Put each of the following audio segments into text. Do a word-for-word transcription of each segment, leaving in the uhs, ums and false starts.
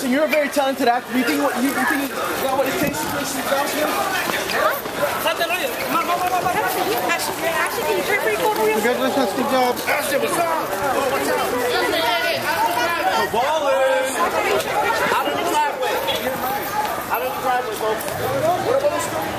Ashton, you're a very talented actor. You think what you, you think you got what it takes to play Steve Ashton? Ashton, Ashton, can you turn pretty cool for you? Congratulations, Steve Jobs. Ashton, what's up? Oh, what's up? The ball is out of the driveway. Out of the driveway, folks. What about the screen?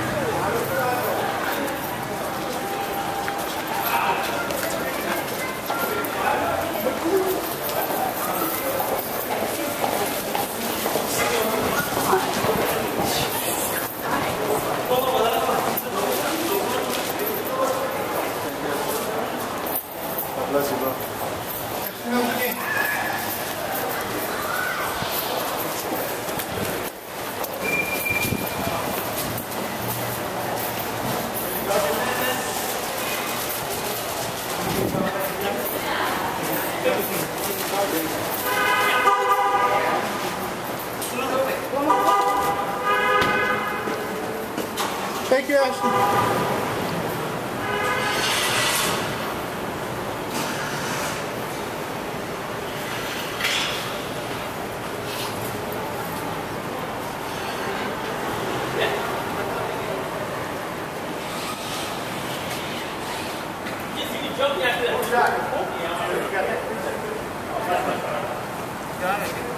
Bless you, bro. Thank you, Ashton. Got it.